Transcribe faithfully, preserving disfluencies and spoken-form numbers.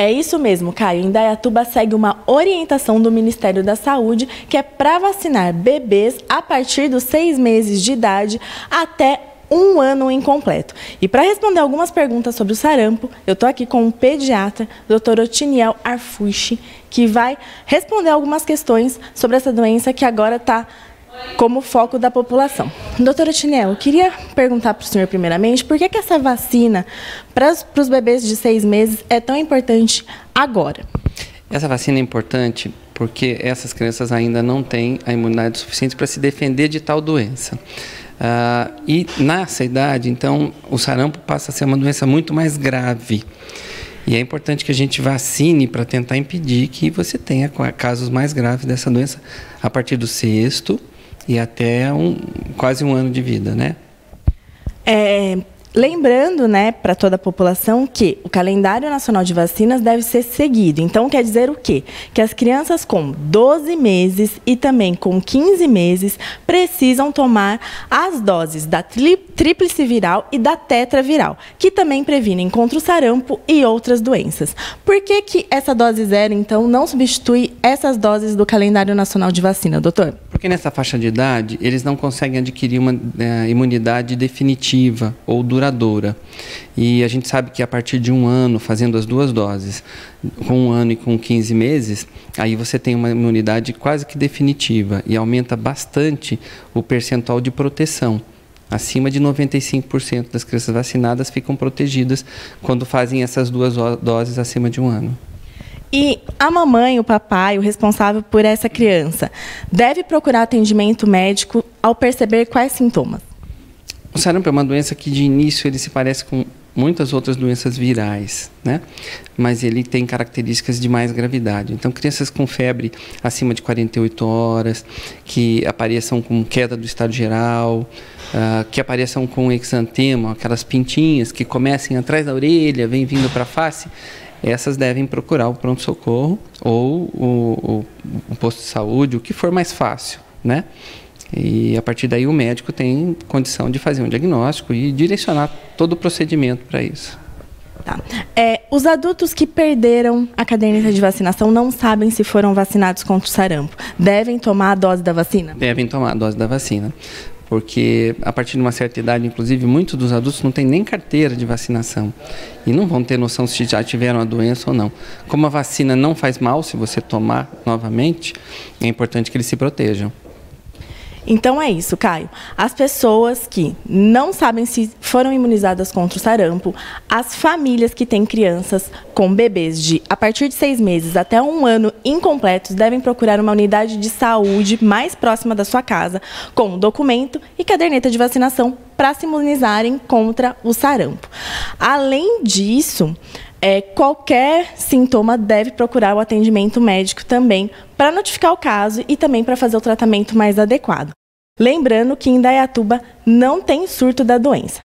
É isso mesmo, Caio. Indaiatuba segue uma orientação do Ministério da Saúde que é para vacinar bebês a partir dos seis meses de idade até um ano incompleto. E para responder algumas perguntas sobre o sarampo, eu estou aqui com o pediatra, doutor Otiniel Arfushi, que vai responder algumas questões sobre essa doença que agora está como foco da população. Doutora Otiniel, eu queria perguntar para o senhor primeiramente, por que, que essa vacina para os bebês de seis meses é tão importante agora? Essa vacina é importante porque essas crianças ainda não têm a imunidade suficiente para se defender de tal doença. Uh, e nessa idade, então, o sarampo passa a ser uma doença muito mais grave. E é importante que a gente vacine para tentar impedir que você tenha casos mais graves dessa doença a partir do sexto e até um, quase um ano de vida, né? É, lembrando, né, para toda a população que o calendário nacional de vacinas deve ser seguido. Então, quer dizer o quê? Que as crianças com doze meses e também com quinze meses precisam tomar as doses da tríplice viral e da tetraviral, que também previnem contra o sarampo e outras doenças. Por que que essa dose zero, então, não substitui essas doses do calendário nacional de vacina, doutor? Porque nessa faixa de idade, eles não conseguem adquirir uma é, imunidade definitiva ou duradoura. E a gente sabe que a partir de um ano, fazendo as duas doses, com um ano e com quinze meses, aí você tem uma imunidade quase que definitiva e aumenta bastante o percentual de proteção. Acima de noventa e cinco por cento das crianças vacinadas ficam protegidas quando fazem essas duas doses acima de um ano. E a mamãe, o papai, o responsável por essa criança, deve procurar atendimento médico ao perceber quais sintomas? O sarampo é uma doença que, de início, ele se parece com muitas outras doenças virais, né? Mas ele tem características de mais gravidade. Então, crianças com febre acima de quarenta e oito horas, que apareçam com queda do estado geral, uh, que apareçam com exantema, aquelas pintinhas que comecem atrás da orelha, vêm vindo para a face, essas devem procurar o pronto-socorro ou o, o, o posto de saúde, o que for mais fácil, né? E a partir daí o médico tem condição de fazer um diagnóstico e direcionar todo o procedimento para isso. Tá. É, os adultos que perderam a caderneta de vacinação não sabem se foram vacinados contra o sarampo. Devem tomar a dose da vacina? Devem tomar a dose da vacina. Porque a partir de uma certa idade, inclusive, muitos dos adultos não têm nem carteira de vacinação e não vão ter noção se já tiveram a doença ou não. Como a vacina não faz mal se você tomar novamente, é importante que eles se protejam. Então é isso, Caio. As pessoas que não sabem se foram imunizadas contra o sarampo, as famílias que têm crianças com bebês de a partir de seis meses até um ano incompletos devem procurar uma unidade de saúde mais próxima da sua casa com documento e caderneta de vacinação para se imunizarem contra o sarampo. Além disso, É, qualquer sintoma deve procurar o atendimento médico também para notificar o caso e também para fazer o tratamento mais adequado. Lembrando que em Indaiatuba não tem surto da doença.